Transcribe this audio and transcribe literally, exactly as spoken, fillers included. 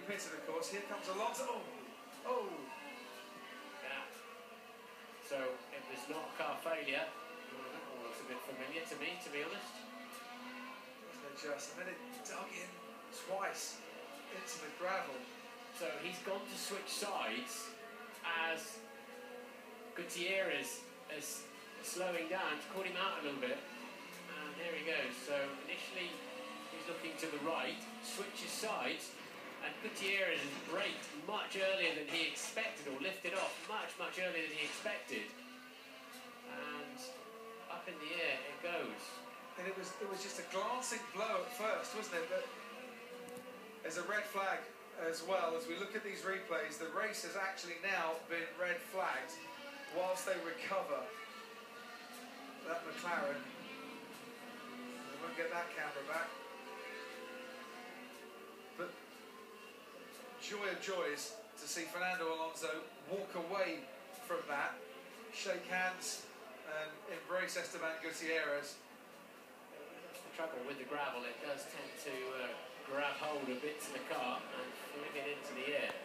pitted, of course. Here comes Alonso. Oh, oh. Yeah. So it was not a car failure. Well, that one looks a bit familiar to me, to be honest. Wasn't it just? And then it dug in twice into the gravel. So he's gone to switch sides as Gutierrez is slowing down, caught him out a little bit. And there he goes. So initially he's looking to the right, switches sides, and Gutierrez has braked much earlier than he expected, or lifted off much, much earlier than he expected. And up in the air it goes. And it was it was just a glancing blow at first, wasn't it? But there's a red flag as well. As we look at these replays, the race has actually now been red flagged whilst they recover that McLaren. We won't get that camera back. But joy of joys to see Fernando Alonso walk away from that, shake hands and embrace Esteban Gutierrez. That's the trouble with the gravel, it does tend to uh, grab hold a bit to the car and fling it into the air.